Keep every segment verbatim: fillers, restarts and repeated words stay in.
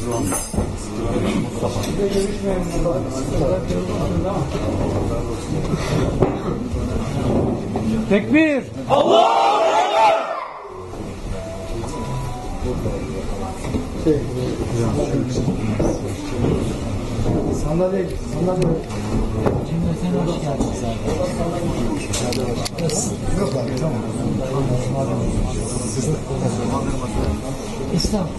Tekbir! Allahu Ekber! Sandalye, sandalye. Cümleten hoş geldin zaten. Yok abi, tamam. İslam.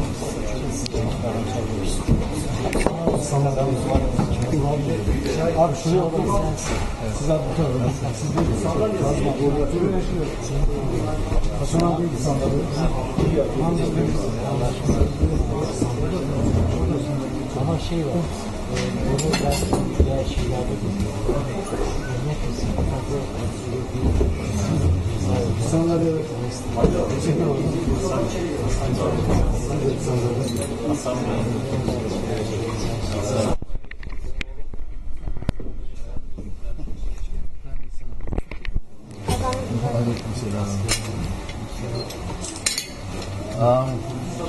Abi şuraya oturun. Siz abi bu tarafa. Siz değil. Sandalye. Hasan abi değil sandalye. Ama şey var. Bunu ben diğer şeylerde görüyorum. Örnek mesela. Sandalye. Teşekkür ederim. Aleykümselam. Amin.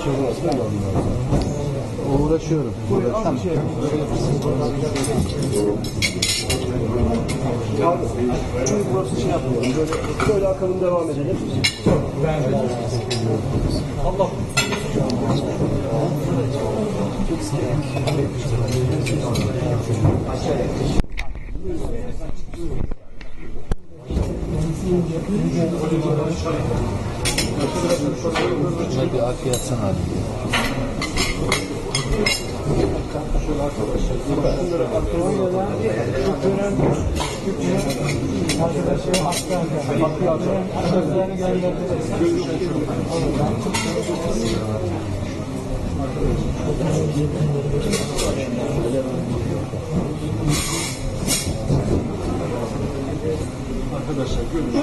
Uğraşıyorum. Uğraşıyorum. Şimdi burası şey yapalım. Böyle, böyle akalım, devam edelim. Ben de Allah. Şöyle bir arkaya atsana abi. Arkadaşlarım hakkı arkadaşlarını gönderdi. Arkadaşlar görün.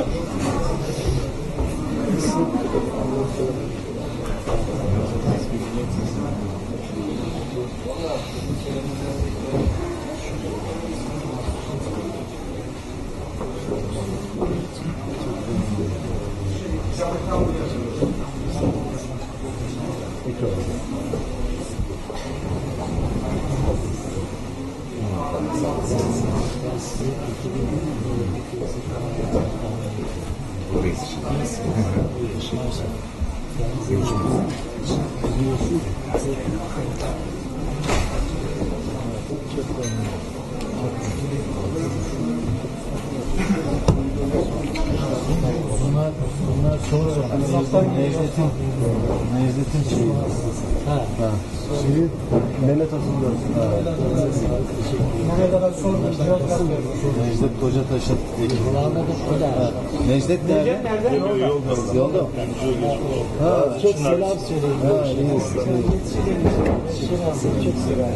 Bunlar, bunlar sonra Necdet'in Necdet'in şeyi. Ha. Ha. Şeyi Mehmet Atılıyor. Nereye kadar sonra Necdet Kocataş'ın ekibi. Necdet Necdet nerede? Necdet nerede? Yolda. Yolda mı? Ha, Çok selam söyleyin. ha, iyi. Selam, çok selam.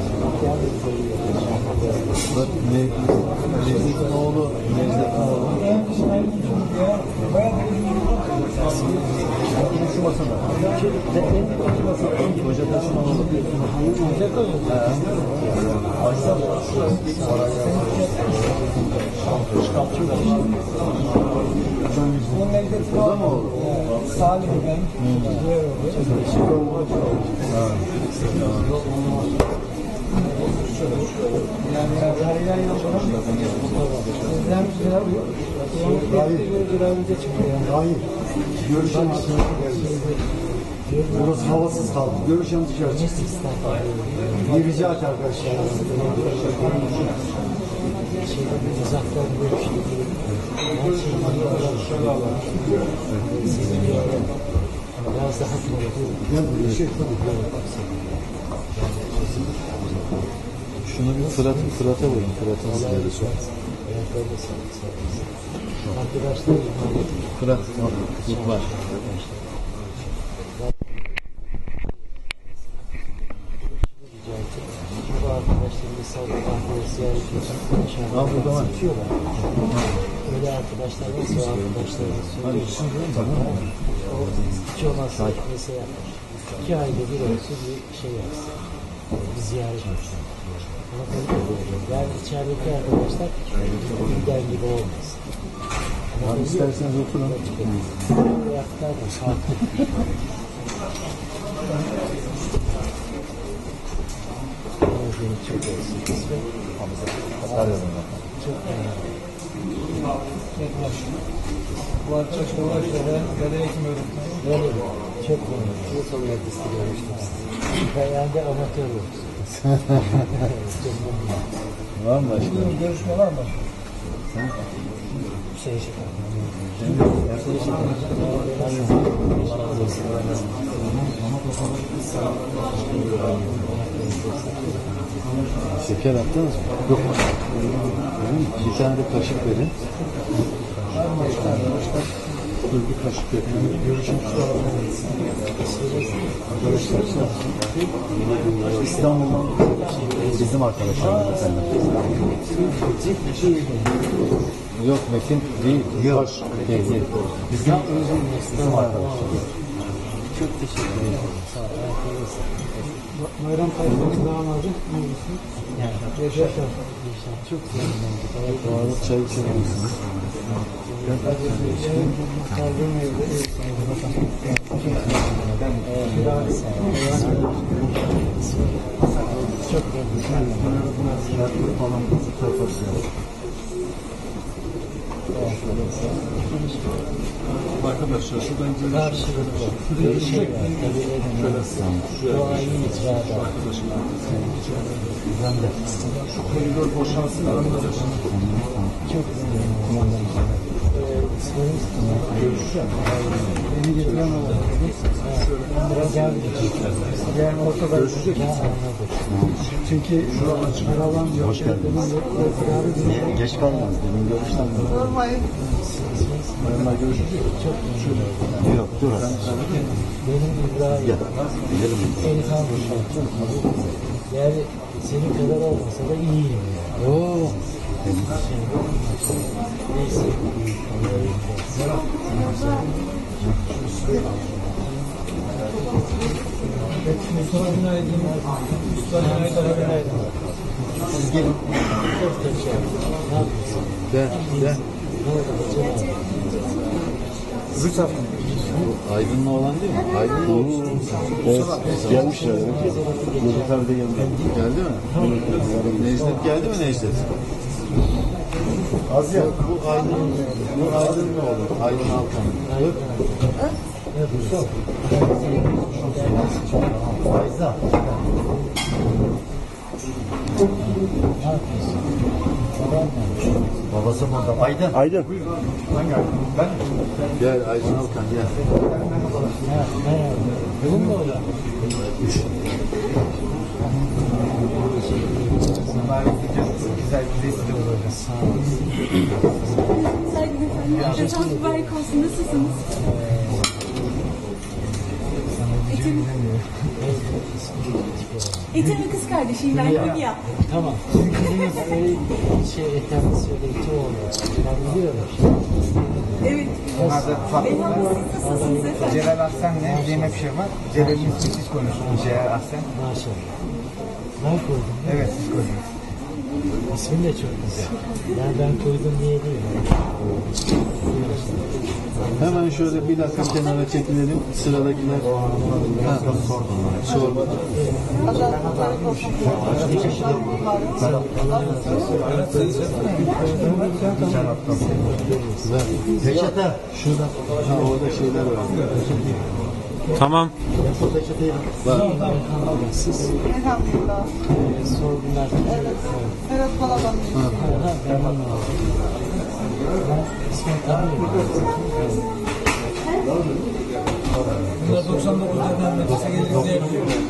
Bak ne, Necdet'in oğlu, Necdet'in oğlu. Şu masada. Kocataş'ın oğlu. Ha. Burada mı oldu? Salih ben. Yani her yer yolda. Sizden bir şeyler yok. Hayır. Bir ay önce çıktı yani. Hayır. Görüşen burası havasız kaldı. Görüşen dışarı çıktı. Gireceğiz arkadaşlar. Şeyde bir uzaktan görüştük. Her şeyi sizin yolda biraz daha doğru. Ya bir şey tabii. Şunu bir Fırat, Fırat'a vurun. Fırat'ın sizleri sor. Arkadaşlar Fırat var. bu arkadaşlar mesela kahve ziyaret ediyorlar. Ha, burada var. Tutuyorlar. Öyle arkadaşlar varsa o arkadaşlarımız söylüyor. O hiç olmazsa mesela yapar. İki ayda bir olsun bir şey yapsın. Bir ziyaret etsin. Yani içerideki arkadaşlar bizden gibi olmasın. Abi isterseniz oturun. Bu yaklar da sakin. Sakarya'da. Çok önemli. Bu arkadaş da uğraşıyor. Beden eğitim öğretmeni. Böyle mi? Çok önemli. Nasıl mühendislik görmüştüm sizi. Ben de amatör olsun. Çok memnunum. Var mı başka? Görüşme var mı? Şey şeker. Şeker attınız mı? Yok. Bir tane de kaşık verin. Dur bir kaşık verin. Görüşmek üzere. Arkadaşlar İstanbul'dan bizim arkadaşlarımız efendim. Yok Metin değil. Yok. Değil, değil. Bizim, bizim arkadaşlarımız. Çok teşekkür ederim. Sağ olun. Bayram Kayıtlı'nın damadı. Yani, Yaşar. çok memnun olduk. Evet, Bu arada çay içebilir misiniz? Kaldığım evde ev sahibi. çok memnun. Şartlı falan profesyonel. Arkadaşlar şuradan gidelim. Karşılıklı. Bir şey var. Tabii edemez. Doğayı icrada. Ben de. Şu koridor boşalsın. Çok memnun. İsminiz Görüşeceğim. Beni getiren oldu. biraz geldi. Yani ortada. Görüşecek. Ya anladım. Çünkü aralan yok. Hoş geldiniz. Geç kalmadınız. Benim görüşten mi? Bayanlar görüşecek. Çok memnun. Yok dur. Benim İbrahim. Gel. Gidelim. Elifan Kuşak. Çok memnun. Yani senin kadar olmasa da iyiyim yani. Oo. Neyse. Mustafa Günaydın. Mustafa Günaydın. Siz gelin. Çok teşekkür ederim. Ne yapıyorsun? Gel. Gel. Ne oldu? Acaba? Üç hafta. Bu Aydın'la olan değil mi? Aydın'la evet. Gelmişler. Necdet abi de geldi. Geldi mi? Necdet geldi mi Necdet? Az ya. Bu Aydın, bu Aydın ne olur? Aydın Alkan. Hayır. Ne yapıyorsun? Fayza. Ne yapıyorsun? Babam mı? Babası burada. Aydın. Aydın. Ben Gel Aydın Alkan gel. Ha, merhaba. Bugün mü öyle? güzel bir resim olacak. Sağ olun. Saygıdeğer efendim. Efendim mübarek olsun. Nasılsınız? Etim, Etim'in kız kardeşiyim ben Hülya. Tamam. Sizin kızınız öyle şey etem söyledi oluyor. Ben biliyorum. Evet. Eyvallah siz nasılsınız efendim? Celal Aslan'la Zeynep Şevval. Celal'in siz konuştunuz Celal Aslan. Maşallah. Ben koydum. Evet siz konuştunuz. İsmin de çok güzel. Yani ben koydum diye değil. Hemen şöyle bir dakika kenara çekilelim. Sıradakiler. Ha, sor. Peçete. Şurada. Ha, orada şeyler var. Tamam. Var. Siz Elhamdülillah. e, sorgular. Evet. Evet balaban. Ha, ben anlamadım. Ben ismini tanımıyorum. doksan dokuz'dan meclise geliriz diyebiliyor muyum?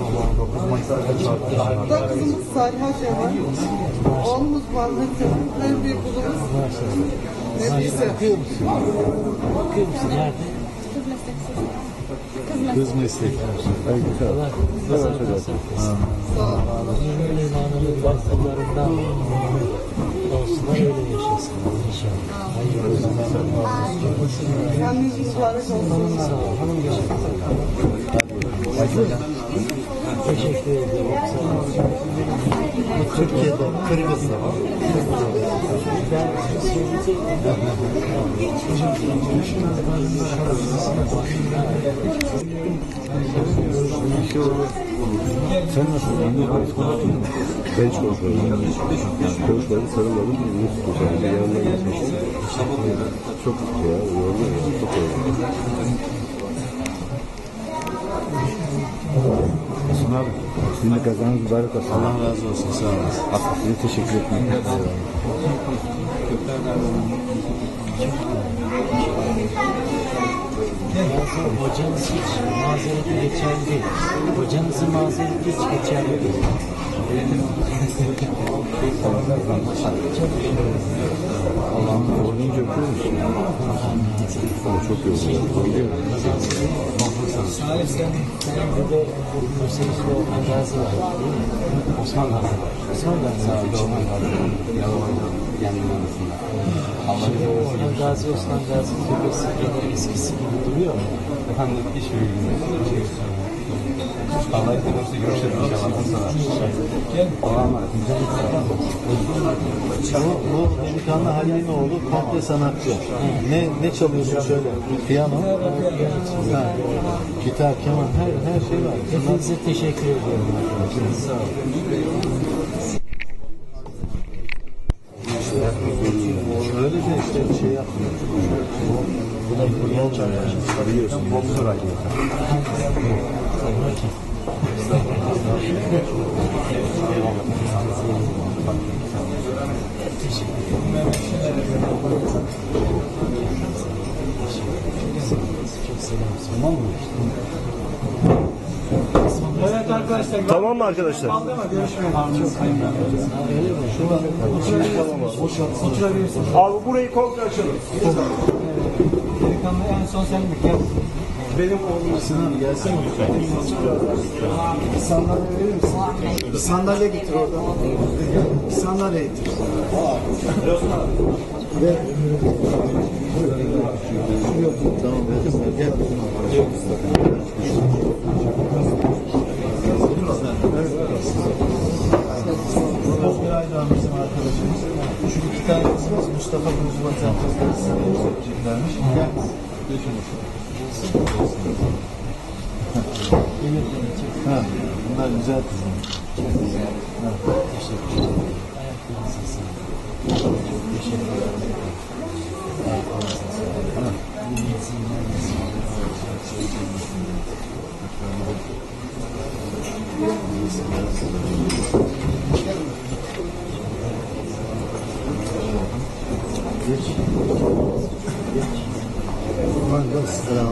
Bu da kızımız Saliha Şevval. Oğlumuz Muhammed Selim. En büyük kızımız Nefise. Okuyor musun? Okuyor musun? Nerede? Kız meslek. Allah kazanmasın. Yirmi imanının baktıklarından olsunlar öyle yaşasınlar inşallah. Hayırlı olsun. Kendiniz mübarek olsun. Sağ olun. Teşekkür ederim. Sağ olun. Türkiye'de kırmızı. Ben Sen nasılsın? Ben hiç konuşmadım. Konuşmadım, sarılmadım. Birini tutuyor. Yani yanından geçmiştim. Çok ya, yoruldu ya. Çok yoruldu. Olsun abi. Sizin de kazanız mübarek olsun. Allah razı olsun. Sağ olasın. Size teşekkür etmek istiyorum. Yazın hocanız hiç mazereti geçerli değil. Hocanızın mazereti hiç geçerli değil. Allah'ım olunca öpüyor musun? Ama çok yoruldu. Senin bir de Hüseyin'de Orhan Gazi var değil mi? Osman Gazi. Osman Gazi. Osman Gazi. Şimdi Orhan Gazi, Osman Gazi türbesi yine eskisi gibi duruyor mu? Efendim hiç bilmiyorum. Allah'a emanet olun. Görüşürüz inşallah. Allah'a emanet Bu, bu delikanlı Halil'in oğlu komple sanatçı. Ne ne çalıyorsun söyle. Piyano, ha, gitar, keman, her her şey var. Hepinize teşekkür ediyorum arkadaşlar. Sağ olun. Öyle de işte şey yapmıyor. Bu da bir yol çarpışması. Biliyorsun, boksör ayrı. Evet arkadaşlar. Tamam mı arkadaşlar? Abi burayı komple açalım. Delikanlı en son sen mi gel? Benim oğlum Sinan gelsene Bir sandalye verir misin? Bir sandalye getir oradan. Bir sandalye getir. Ve Tamam, gel. bir ay daha bizim arkadaşımız. Şu iki tane kızımız Mustafa Buzul'a tiyatros çekeceklermiş. Gel. Ha, bunlar güzel kızım. Ayaklarınıza sağlık. Çok teşekkür ederim. Ayaklarınıza sağlık. Dinleyicilerinize Geç. Geç. Aman da selam.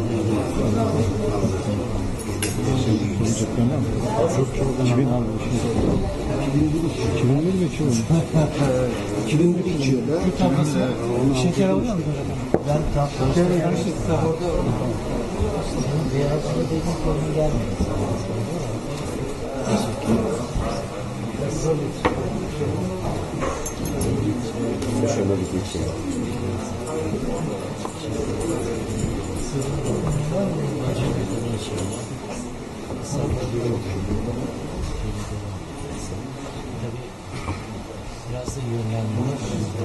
Çok çok iki bin iki bin bir mi içiyor? iki bin bir içiyor da. Bir tablası şeker alıyor musun? Ben tablası yanlışlıkla orada Beyazlı dediğin konu gelmedi. Şöyle bir geçelim. Biraz da yönlendirmek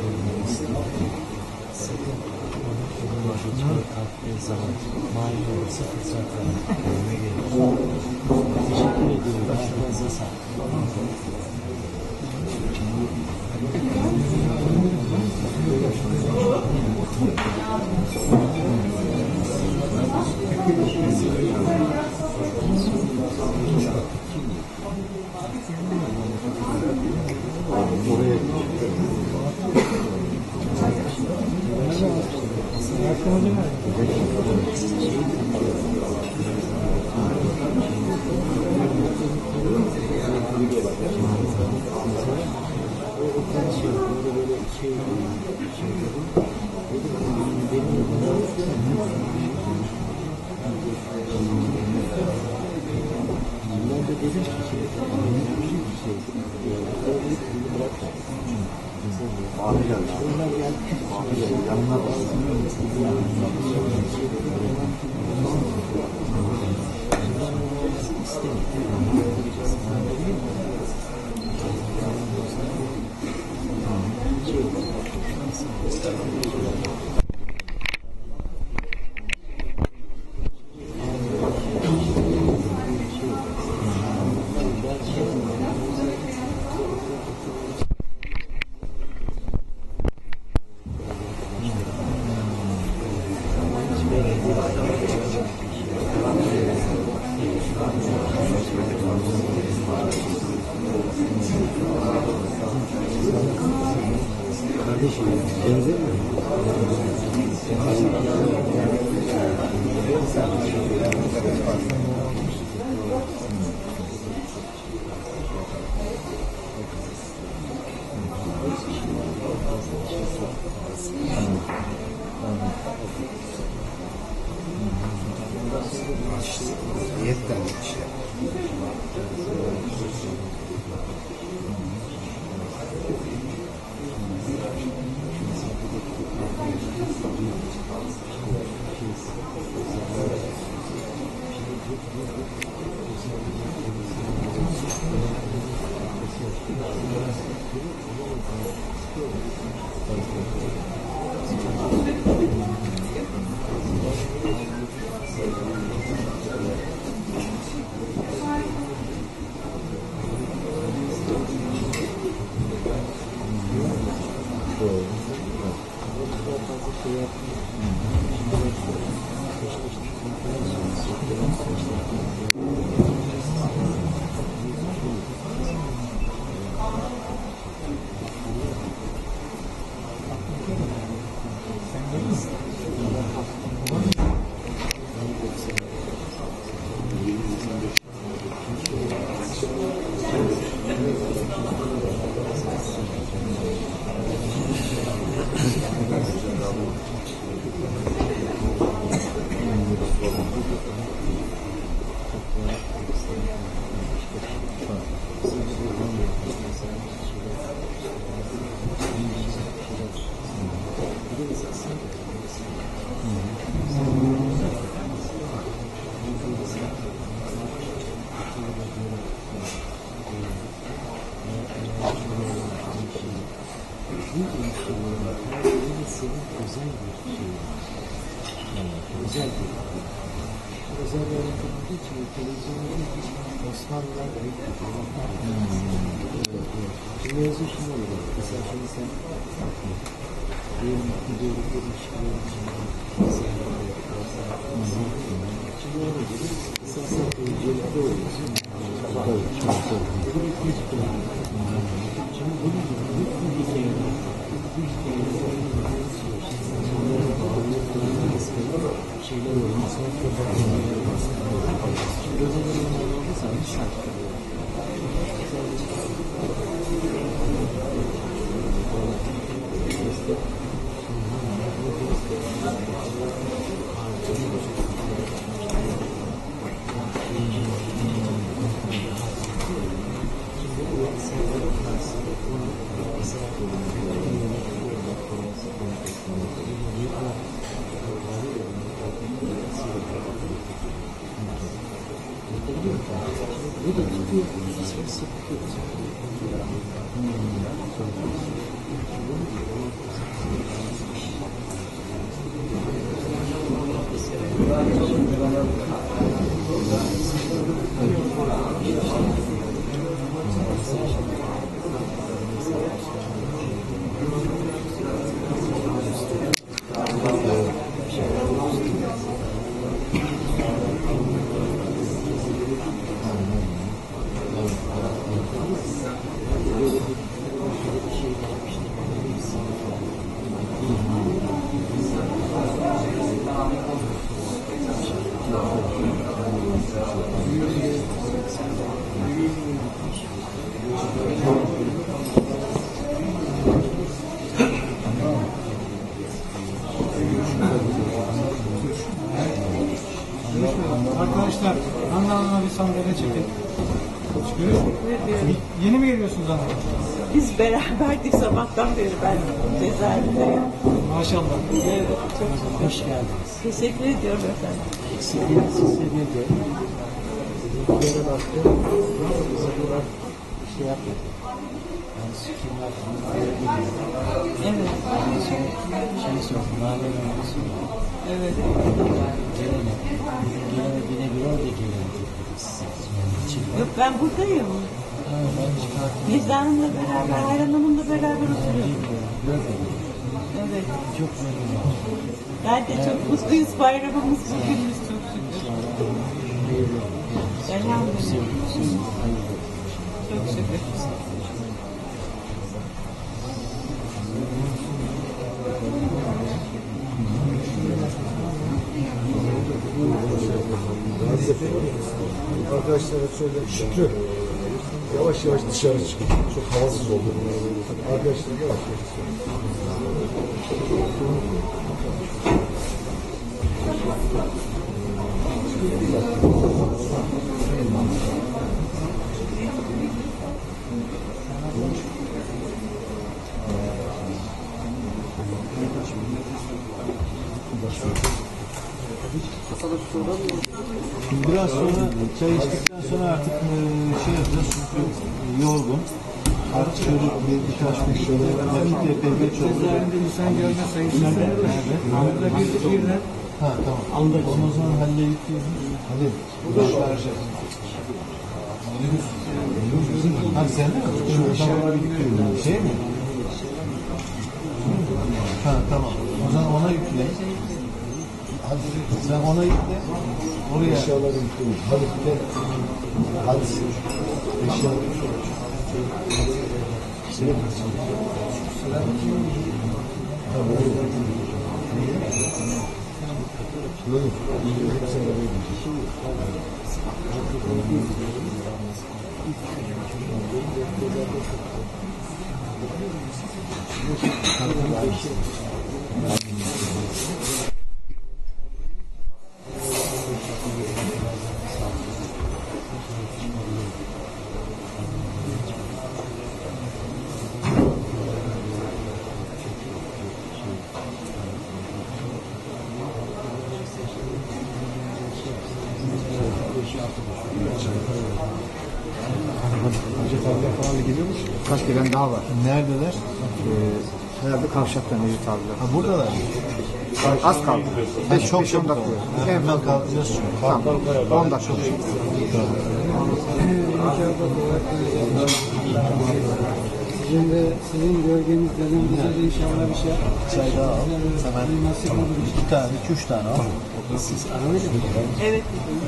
sakın onun önüne geçmeye kalktığı zaman mali olursa fırsat var. Teşekkür ediyorum. Ayaklarınıza sağlık. Abi geldi. Abi geldi. Yanına Kardeşim, benzer mi? Yetten geçiyor. Özel bir özel bir öğretildiği için televizyonda Osmanlılar büyük bir Şimdi yazıyor şimdi öyle. Mesela şimdi sen diyelim ki devletli ilişkiler için şimdi öyle değil. Mesela sen televizyonda oluyorsun. Şimdi bunun gibi büyük bir hikaye şeyler olur. Mesela köpekler var. Şimdi özel olanlar oldu sadece şarkı. Bu da tutuyor. Sesi tutuyor. Arkadaşlar, Handan Hanım'a bir sandalye çekin. Yeni mi geliyorsunuz Handan? Biz beraberdik sabahtan beri ben cezaevindeyim. Maşallah. Evet, çok Hoş geldiniz. teşekkür ediyorum efendim. Eksikliğiniz hissedildi. Bir yere baktım. Bize biraz şey yapmadı. Yani sikimler falan öyle gidiyor. Evet. Ondan sonra şey sordum. Mahalle önemli sordum. Evet. Gelene. Gelene bine bir orada gelene dedi size. Yok ben buradayım. Ha, ben çıkarttım. Necla Hanım'la beraber, Ayhan Hanım'la beraber oturuyoruz. Görmedim. Evet. Çok memnun oldum. Ben de çok mutluyuz. Bayramımız bugünümüz çok şükür. Elhamdülillah. Çok şükür. arkadaşlara söyle. Şükrü. Yavaş yavaş dışarı çıkın. Çok havasız oldu. Arkadaşlar yavaş yavaş. Biraz sonra çay içtikten sonra artık e, şey yapacağız çünkü yorgun. Artık şöyle bir birkaç gün şöyle vakit epey geç oldu. Gözlerinde insan görme sayısı nerede? Orada bir birden Ha tamam. Anladım. Onu o zaman halledip hadi. Ha sen de mi? Şu aşağıya bir şey mi? Ha tamam. O zaman ona yükle. Hadi sen ona yükle. Oraya. Eşyaları yükleyin. Hadi gel. Hadi. Eşyaları Recep abiler falan da geliyormuş. Kaç gelen daha var. Neredeler? Ee, herhalde kavşaktan Necdet abiler. Ha buradalar. Az kaldı. beş çok on çok dakika. En En fazla kalkacağız çünkü. Tamam. on dakika. sizin de sizin gölgenizden bize de inşallah bir şey Çay daha al. Hemen nasip olur. iki tane, iki üç tane al. Evet.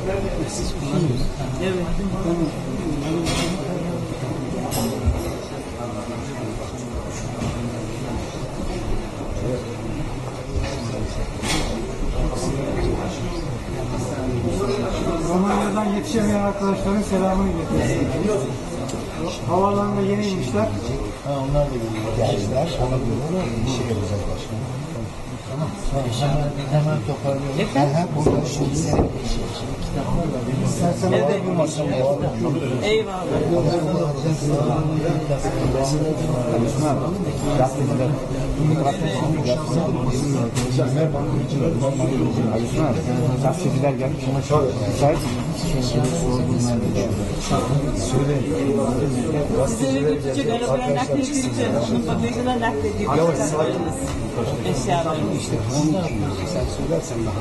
Evet. Romanya'dan yetişemeyen arkadaşların selamını iletiyorum. Havalarında yeni inmişler. Ha onlar da geliyor. Geldiler. Ama bunu bir şey yapacak başkanım. Tamam. Hemen, hemen toparlayalım. Efendim? Burada şimdi İstersen Evet. bir masam var. Eyvallah. Gazeteciler gelmiş. Müsait mi? Sizleri götürecek arabaya nakledileceğiz. Onun bagajına nakledileceğiz. Eşyalarını. İşte onun için sen söylersen daha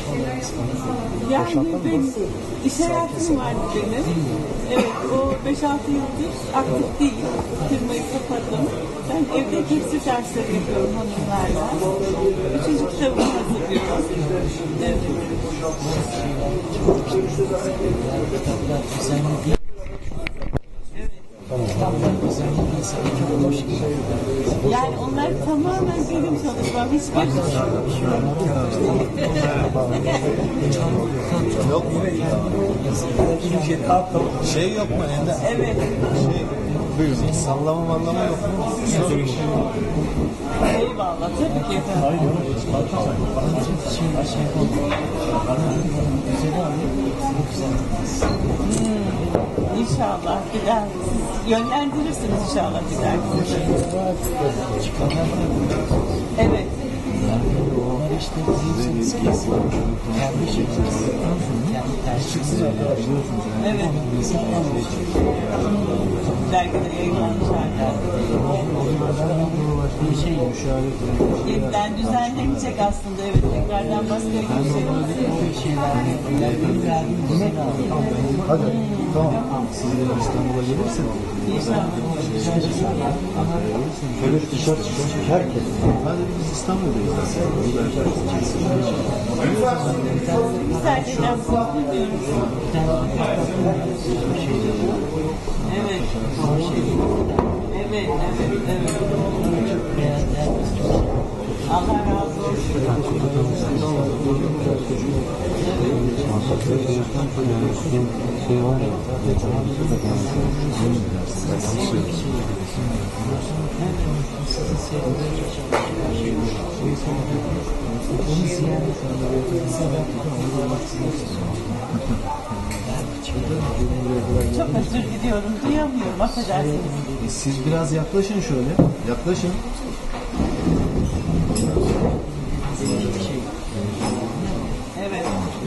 Yani benim iş hayatım vardı benim. Evet, o beş altı yıldır aktif değil. Firmayı kapattım. Ben evde tekstil dersleri yapıyorum hanımlarla. Üçüncü kitabımı hazırlıyorum. Evet. Yani onlar tamamen benim çalışmam. Hiçbir Yok mu? Şey yok mu Ender? Evet. Şey, buyurun. Sallama mallama yok mu? Eyvallah. Tabii ki efendim. Hmm, İnşallah gider. Yönlendirirsiniz inşallah gider. Evet. Evet. Dergide yayınlanmış hala. Yeniden düzenlenecek aslında, evet. Tekrardan baskıya geçecek. Hadi. Tamam. Siz de İstanbul'a gelirsiniz. İnşallah. Şöyle dışarı çıkın. Herkes. Hadi biz İstanbul'dayız. Müsaadenizle dinliyoruz. Evet. Evet, evet, evet. Allah razı olsun. Şey var ya, Çok özür diliyorum. Duyamıyorum. Affedersiniz. Siz biraz yaklaşın şöyle. Yaklaşın. Evet.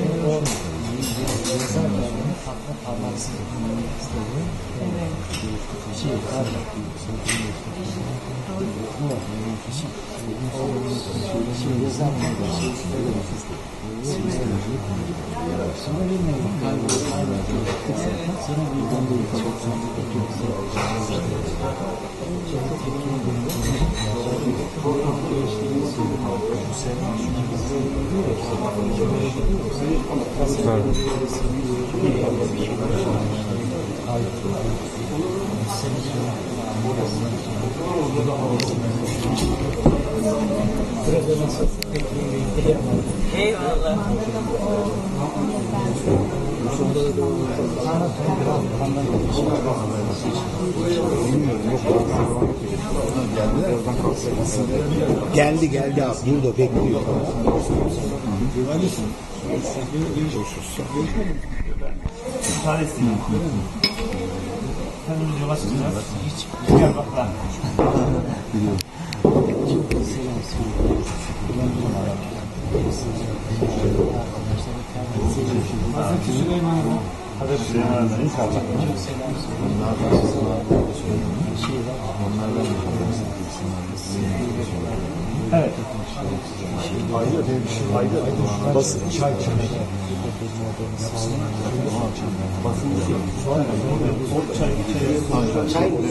Eyvallah. Geldi geldi abi. Burada bekliyor. Hazreti Süleyman'a Hazreti Süleyman'a inşallah. Evet. Basın. Çay çay. Çay mı?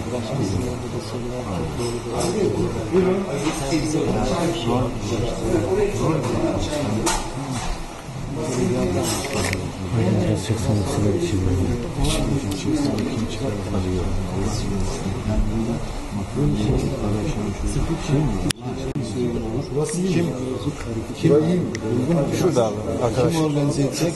Kim? Kim? Şurada abi. Arkadaş. Kim organize edecek?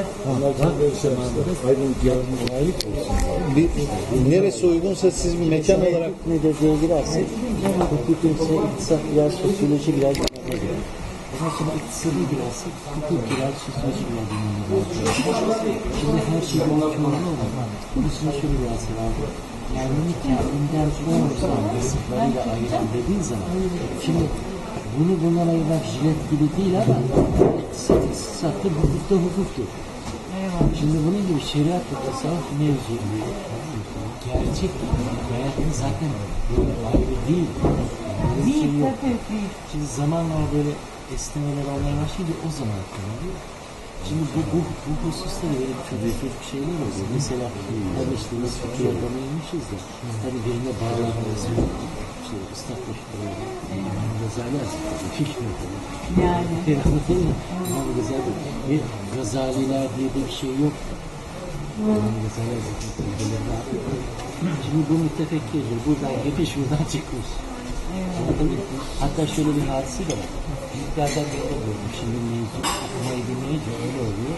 Bir, neresi uygunsa siz bir mekan olarak ne dediğe girersek, hukuk ise iktisat biraz, sosyoloji biraz ama şimdi iktisadi girersek, hukuk biraz, sosyoloji biraz dinlemeye. Şimdi her şey bir çoğunluğu var. Bunun için şöyle bir asıl var. Yani kendinden on kısımlarıyla ayıran dediğin zaman, şimdi bunu bundan ayırmak jilet gibi değil ama iktisat iktisattır, hukuk da hukuktur. Şimdi bunun gibi şeriat ve tasavvuf mevzu gerçek hayatın zaten böyle ayrı değil. Değil, tabii değil. Şimdi zamanla böyle esnemeler olmaya başlayınca o zaman akılıyor. Şimdi bu, bu, bu hususta da böyle çok büyük şeyler oluyor. Mesela hani işte biz fikir adamıymışız da hani birine bağlanması yok. İşte ıslaklaştırıyor. Gazali Hazretleri. Fikir Yani. İmam Gazali. Bir Gazaliler diye bir şey yok. İmam Gazali Hazretleri. Şimdi bu mütefekkirdir. Buradan gitmiş, buradan çıkmış. Evet. Hatta şöyle bir hadise de var. Büyüklerden biri de gördüm. Şimdi mevzu, okumayı dinleyince öyle oluyor.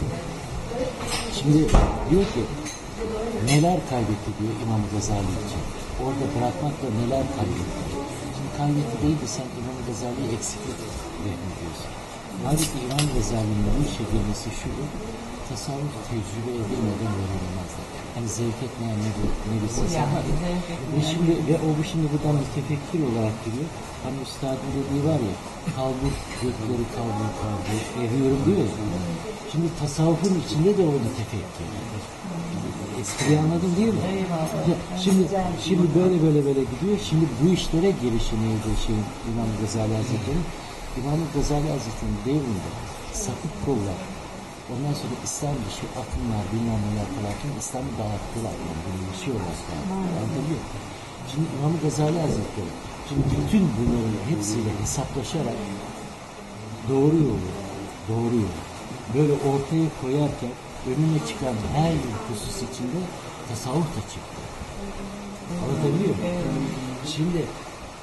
Şimdi diyor ki, neler kaybetti diyor İmam Gazali için. Orada bırakmakla neler kaybetti. Şimdi kaybetti değil de sen İmam Gazali'ye eksiklik veriyorsun. Halbuki İmam Gazali'nin bu işe girmesi şudur. Tasavvuf tecrübe edilmeden öğrenilmezler. Hani zevk etmeyen ne, ne bilsin sen var ya. Ve şimdi ve o bu şimdi buradan bir tefekkür olarak giriyor. Hani üstadın dediği var ya, kalbur gökleri kalbur kalbur eriyorum diyor ya. Şimdi tasavvufun içinde de orada tefekkür. Espriyi anladın değil mi? Ya, şimdi şimdi böyle böyle böyle gidiyor. Şimdi bu işlere girişi neydi şey İmam Gazali Hazretleri? İmam Gazali Hazretleri'nin devrinde sapık kollar, ondan sonra İslam dışı akımlar, bilmem neler falanken İslam'ı dağıttılar. Yani bunu yaşıyorlar. Anladın. Şimdi İmam Gazali Hazretleri, şimdi bütün bunların hepsiyle hesaplaşarak doğru yolu, doğru yolu böyle ortaya koyarken önüne çıkan her bir husus içinde tasavvuf da çıktı. Anlatabiliyor muyum? Şimdi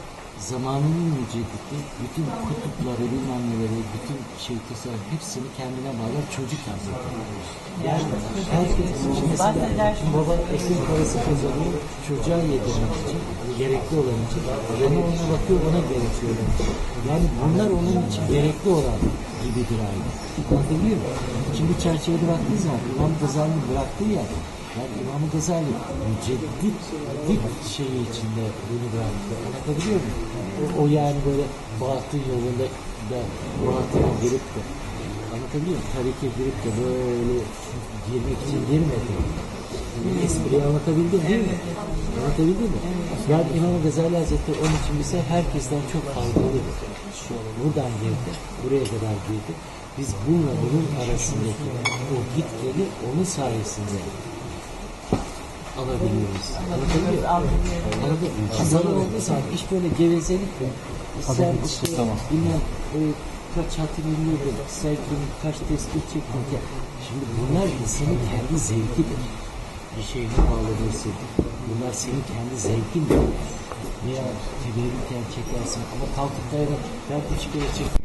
zamanının müceddidi, bütün kutupları, bilmem neleri, bütün şey tasarım hepsini kendine bağlar çocuk hazırlar. Yani herkes için mesela baba ekmek parası kazanıyor, çocuğa yedirmek için, hani gerekli olan için, ama ona bakıyor, ona gerekli olan için. Yani bunlar onun için gerekli olan gibidir aile. Anlatabiliyor muyum? Şimdi çerçevede baktığı zaman İmam Gazali'nin bıraktığı yer, yani İmam Gazali müceddit şeyi içinde bunu bıraktı. Anlatabiliyor muyum? O, o yani böyle batın yolunda da batına girip de anlatabiliyor muyum? Tarike girip de böyle girmek için girmedi. Yani espriyi anlatabildim değil mi? Anlatabildim mi? Yani İmam Gazali Hazretleri onun için bize herkesten çok faydalı. Buradan girdi, buraya kadar girdi. Biz bununla bunun arasındaki o git geli onun sayesinde alabiliyoruz. Anlatabiliyor muyum? Anladın. Sana olduğu zaman iş böyle gevezelik mi? Sen işte tamam. Bilmem e, kaç hatır bilmiyorum, sevdim, kaç tespit çektim ki. Şimdi bunlar insanın kendi zevkidir. Bir şeyine bağlanırsın. Bunlar senin kendi zevkindir. Veya teberrüken çekersin ama kalkıp da yani ben üç kere çektim.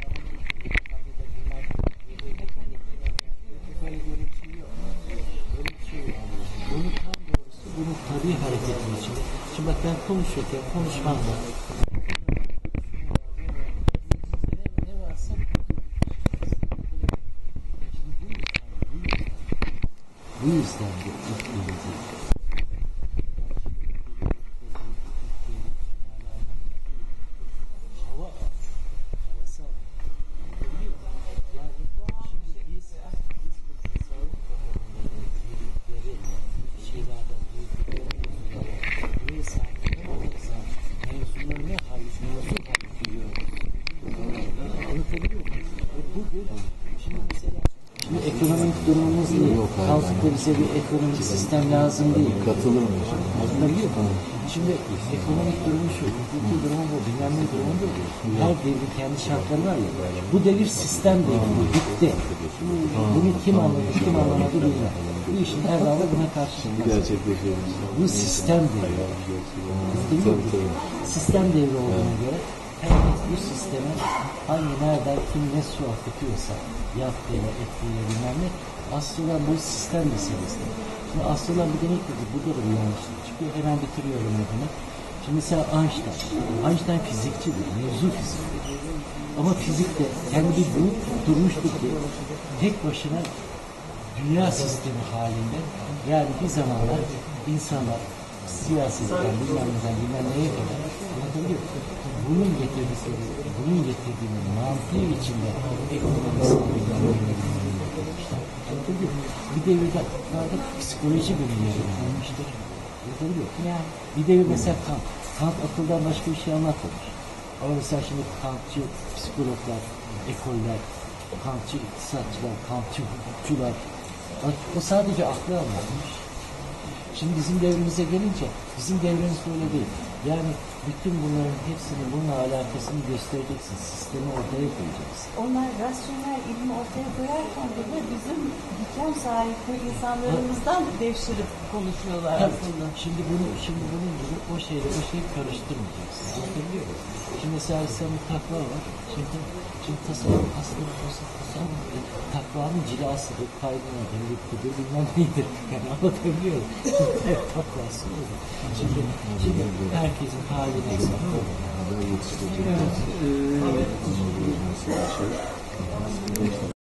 Bunun tabii hareketinin içinde. Şimdi bak ben konuşurken konuşmamda ne varsa bu yüzden de ilk gelecek. Hava havası alıyor. Yani şimdi biz biz bu tasavvuf yürüdükleri şeylerden buraya sahip olmaksa mevzularına hayır, mevzu hayır anlatabiliyor muyum? Bugün şimdi mesela şimdi ekonomik durumumuz değil. Kalkıp da bize bir ekonomik sistem lazım değil. Katılır mı? Anlatabiliyor muyum? Şimdi ekonomik durumu şu, hukuki durumu bu, bilmem ne durumu bu. Her devrin kendi şartları var ya. Bu devir sistem devri, bitti. Bunu kim anladı, kim anlamadı bilmem. Bu işin her dalı buna karşı. Gerçekleşiyor. Bu sistem devri. Sistem devri olduğuna göre herkes bu sisteme hangi nereden kim ne su akıtıyorsa yaptığıyla ettiğiyle bilmem ne aslında bu sistem meselesi. Şimdi aslında bir demek ki burada da bir yanlışlık çıkıyor. Hemen bitiriyorum efendim. Şimdi mesela Einstein. Einstein fizikçidir. Mevzu fiziktir. Ama fizikte kendi bir grup tutturmuştur ki tek başına dünya sistemi halinde yani bir zamanlar insanlar siyasetten bilmem neden bilmem neye kadar anlatabiliyor. Bunun getirdiği, bunun getirdiğinin mantığı içinde ekonomisini bilmem neye anlatabiliyor. Bir devirde artık psikoloji bölümleri almıştır. Anlatabiliyor. Yani bir devir mesela Kant. Kant akıldan başka bir şey anlatmamış. Ama mesela şimdi Kantçı psikologlar, ekoller, Kantçı iktisatçılar, Kantçı hukukçular o sadece aklı anlatmış. Şimdi bizim devrimize gelince bizim devrimiz böyle değil. Yani bütün bunların hepsini bununla alakasını göstereceksin. Sistemi ortaya koyacaksın. Onlar rasyonel ilmi ortaya koyarken de bizim diken sahibi insanlarımızdan devşirip konuşuyorlar Tabii. aslında. Şimdi bunu şimdi bunun gibi o şeyle o şeyi karıştırmayacaksın. Anlatabiliyor muyum? Şimdi mesela İslam'ın takva var. Şimdi şimdi tasavvuf aslında tasavvuf takvanın cilasıdır, kaydına devletlidir, bilmem nedir. Yani anlatabiliyor muyum? Takvası olur. Şimdi, şimdi herkesin haline hesabı. Ben yetiştireceğim. Evet.